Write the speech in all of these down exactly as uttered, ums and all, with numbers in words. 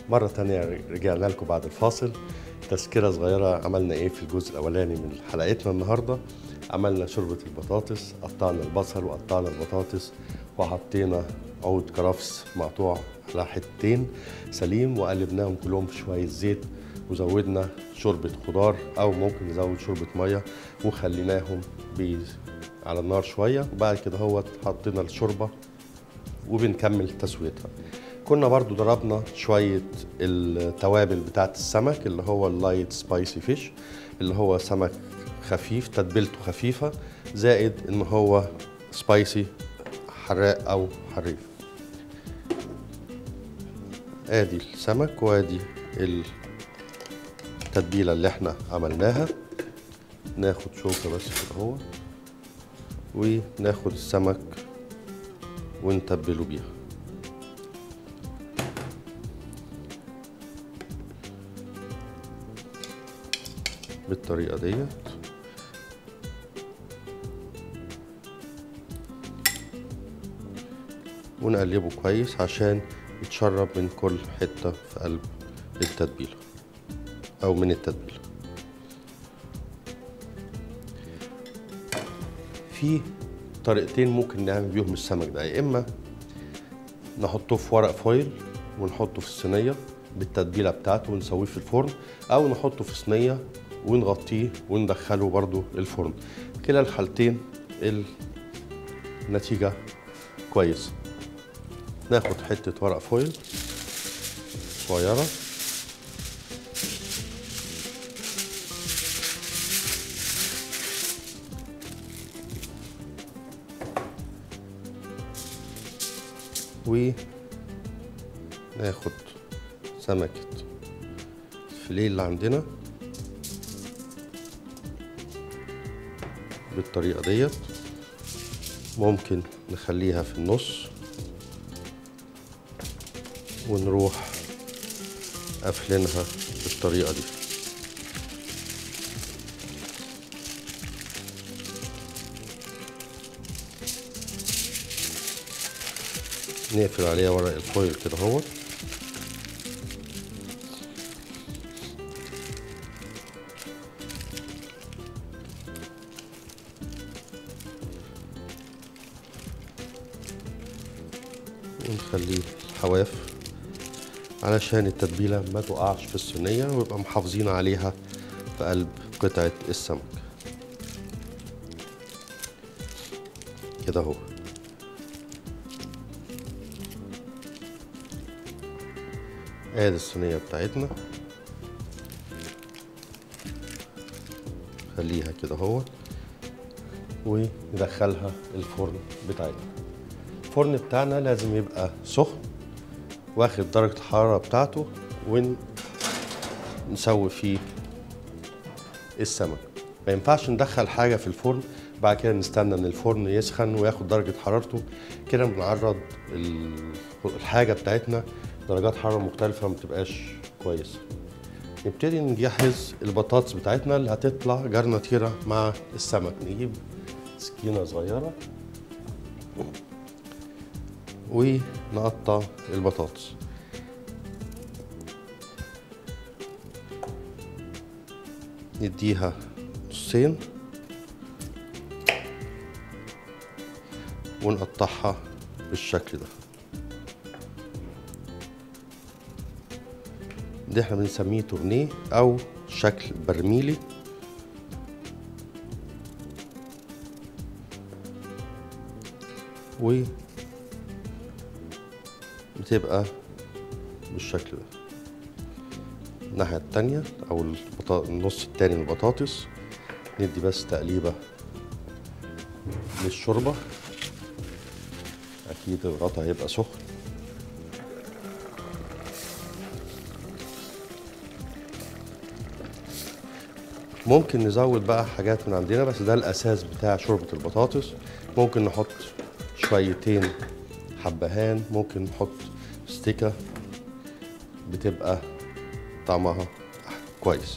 مرة تانية رجعنا لكم بعد الفاصل. تذكرة صغيرة عملنا ايه في الجزء الاولاني من حلقتنا النهاردة. عملنا شوربة البطاطس، قطعنا البصل وقطعنا البطاطس وحطينا عود كرفس مقطوع على حتتين سليم وقلبناهم كلهم في شوية زيت، وزودنا شوربة خضار او ممكن نزود شوربة مية وخليناهم على النار شوية، وبعد كده هو حطينا الشوربة وبنكمل تسويتها. كنا برضو ضربنا شوية التوابل بتاعت السمك اللي هو اللايت سبايسي فيش، اللي هو سمك خفيف تتبيلته خفيفة زائد ان هو سبايسي حراق او حريف. ادي السمك وادي التتبيلة اللي احنا عملناها. ناخد شوكة بس كده هو وناخد السمك ونتبله بيها. بالطريقة ديت ونقلبه كويس عشان يتشرب من كل حتة في قلب التتبيلة او من التتبيلة. في طريقتين ممكن نعمل بيهم السمك ده، يا اما نحطه في ورق فويل ونحطه في الصينية بالتتبيلة بتاعته ونسويه في الفرن، او نحطه في صينية ونغطيه وندخله برضو الفرن. كلا الحالتين النتيجة كويسة. ناخد حتة ورق فويل صغيرة وناخد سمكة الفيليه اللي عندنا بالطريقة ديت، ممكن نخليها في النص ونروح قافلينها بالطريقة دي. نقفل عليها ورق الفويل كده اهو، ونخليه الحواف علشان التتبيلة ما تقعش في الصينية ويبقى محافظين عليها في قلب قطعة السمك كده اهو. ادي الصينية بتاعتنا، خليها كده اهو وندخلها الفرن بتاعتنا. الفرن بتاعنا لازم يبقى سخن واخد درجة الحرارة بتاعته، ونسوي فيه السمك. ما ينفعش ندخل حاجة في الفرن بعد كده نستنى ان الفرن يسخن وياخد درجة حرارته، كده بنعرض الحاجة بتاعتنا درجات حرارة مختلفة ما بتبقاش كويسة. نبتدي نجهز البطاطس بتاعتنا اللي هتطلع جرناتيرة مع السمك. نجيب سكينة صغيرة ونقطع البطاطس. نديها نصين ونقطعها بالشكل ده. ده احنا بنسميه تورنيه او شكل برميلي. و بتبقى بالشكل ده. الناحية التانية او النص التاني من البطاطس ندي بس تقليبة للشوربة، اكيد الغطا هيبقى سخن. ممكن نزود بقى حاجات من عندنا بس ده الاساس بتاع شوربة البطاطس. ممكن نحط شويتين حبهان، ممكن نحط ستيكة بتبقى طعمها كويس.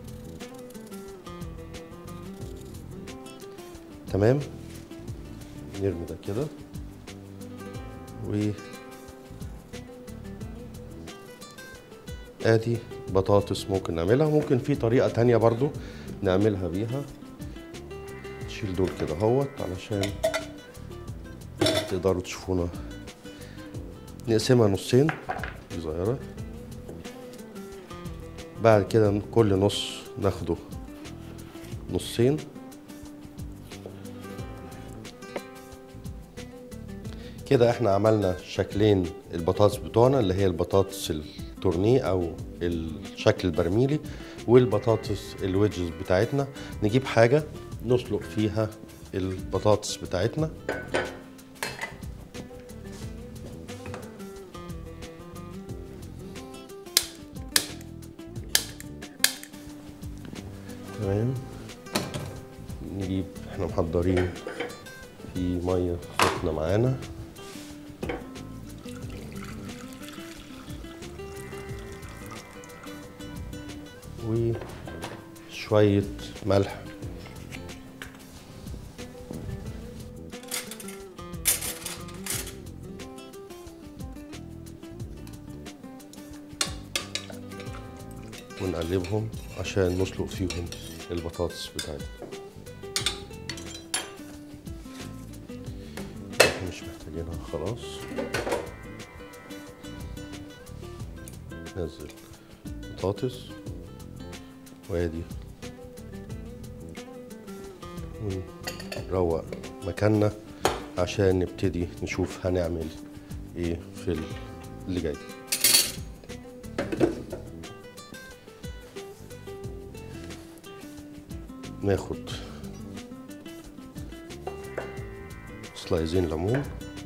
تمام. نرمي ده كده و ادي بطاطس ممكن نعملها. ممكن في طريقة تانية برضو نعملها بيها. نشيل دول كده اهوت علشان تقدروا تشوفونا. نقسمها نصين صغيرة، بعد كده كل نص ناخده نصين. كده احنا عملنا شكلين البطاطس بتوعنا، اللي هي البطاطس التورنيه او الشكل البرميلي، والبطاطس الويدجز بتاعتنا. نجيب حاجة نسلق فيها البطاطس بتاعتنا. تمام. نجيب، احنا محضرين في ميه سخنه معانا، وشويه ملح، ونقلبهم عشان نسلق فيهم البطاطس بتاعتنا. احنا مش محتاجينها خلاص. ننزل بطاطس وادي، ونروق مكاننا عشان نبتدي نشوف هنعمل ايه في اللي جاي. ناخد سلايزين ليمون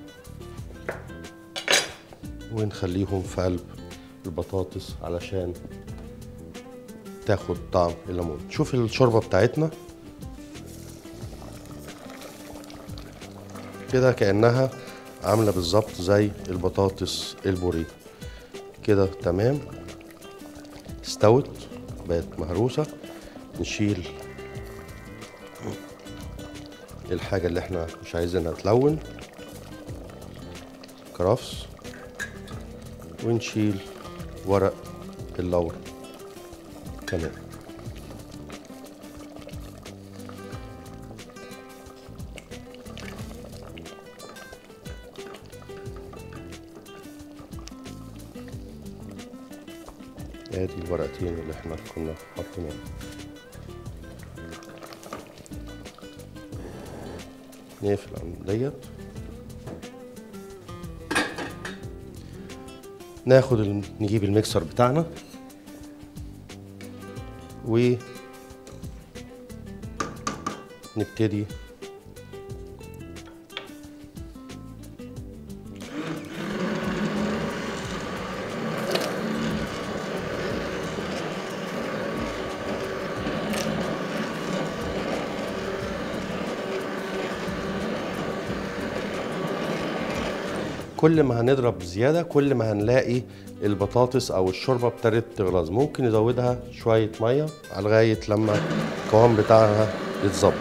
ونخليهم في قلب البطاطس علشان تاخد طعم الليمون. شوف الشوربة بتاعتنا كده كأنها عاملة بالظبط زي البطاطس البوريه كده. تمام، استوت بقت مهروسة. نشيل الحاجة اللي احنا مش عايزينها تلون، كرفس، ونشيل ورق اللورا كمان. ادي الورقتين اللي احنا كنا حاطينهم. نقفل عن ديت. ناخد ال... نجيب الميكسر بتاعنا ونبتدي كل ما هنضرب زيادة كل ما هنلاقي البطاطس أو الشوربة ابتدت تغلظ. ممكن نزودها شوية مية على لغاية لما القوام بتاعها يتظبط.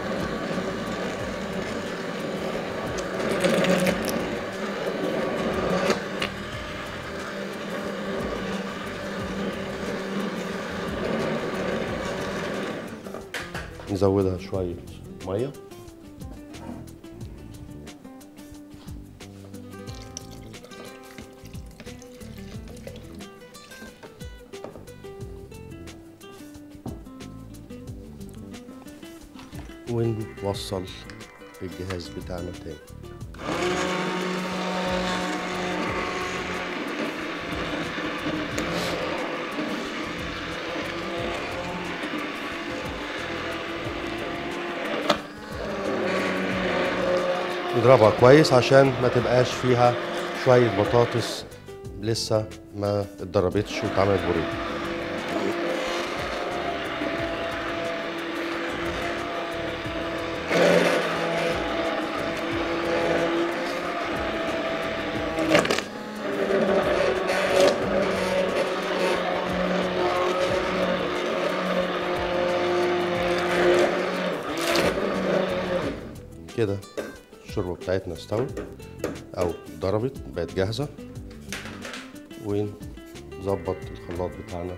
نزودها شوية مية ونوصل الجهاز بتاعنا تاني. نضربها كويس عشان ما تبقاش فيها شوية بطاطس لسه ما اتضربتش واتعملت بوريه. كده الشوربة الشوربه بتاعتنا استوت او ضربت بقت جاهزه، ونظبط الخلاط بتاعنا.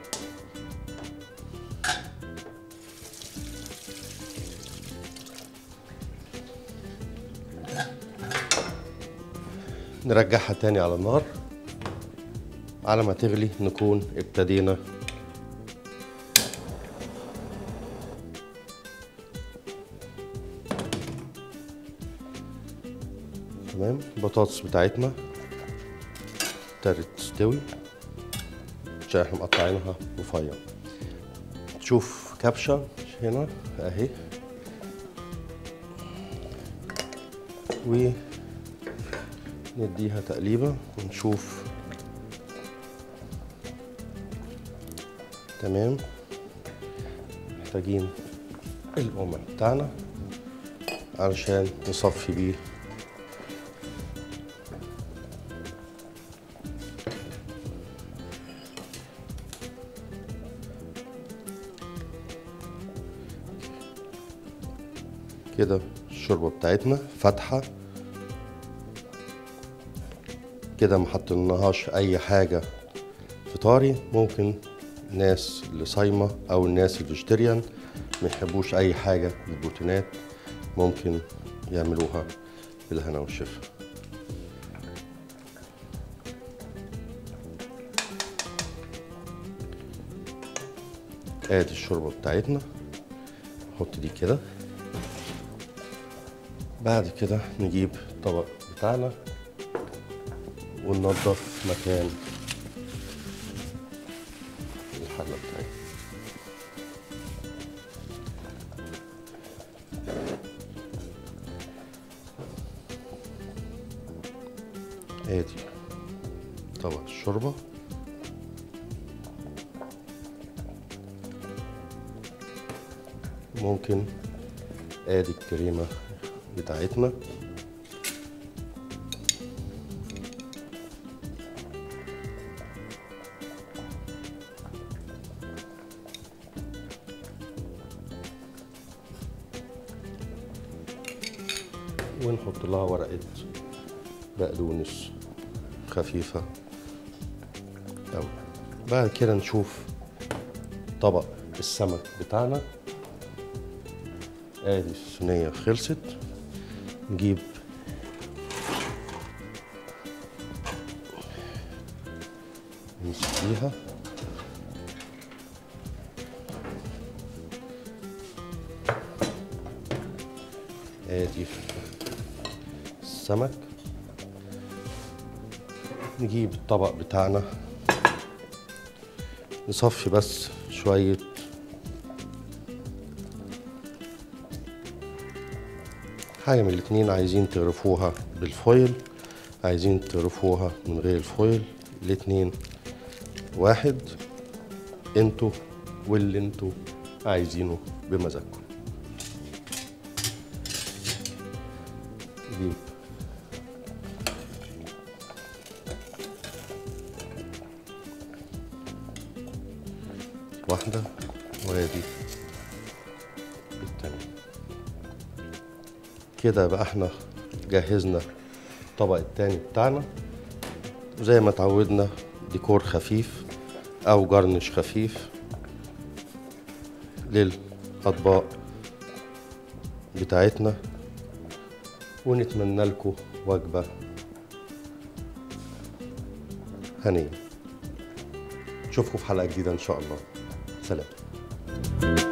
نرجعها تاني على النار على ما تغلي، نكون ابتدينا تمام. البطاطس بتاعتنا ابتدت تستوي عشان احنا مقطعينها رفيع. تشوف كبشه هنا اهي، ونديها تقليبه ونشوف تمام. محتاجين القمع بتاعنا علشان نصفي بيه كده. الشوربه بتاعتنا فاتحه كده، ما حطيناهاش اي حاجه فطاري. ممكن الناس اللي صايمه او الناس الفيجيتيريان ما يحبوش اي حاجه بالبروتينات، ممكن يعملوها بالهنا والشفا. ادي الشوربه بتاعتنا، نحط دي كده. بعد كده نجيب الطبق بتاعنا وننضف مكان الحله بتاعتنا. ادي طبق الشوربه، ممكن ادي الكريمه بتاعتنا، ونحط لها ورقه بقدونس خفيفه أوي. بعد كده نشوف طبق السمك بتاعنا. ادي الصينيه خلصت، نجيب نسقيها. ادي السمك، نجيب الطبق بتاعنا نصفي بس شوية حاجة من الاتنين. عايزين تغرفوها بالفويل، عايزين تغرفوها من غير الفويل، الاتنين واحد، انتوا واللي انتوا عايزينه بمزاجكم. نجيب واحدة وادي التانية كده. بقى احنا جهزنا الطبق التاني بتاعنا، وزي ما اتعودنا ديكور خفيف او جرنش خفيف للاطباق بتاعتنا، ونتمنى لكم وجبة هنية. نشوفكم في حلقة جديدة ان شاء الله. سلام.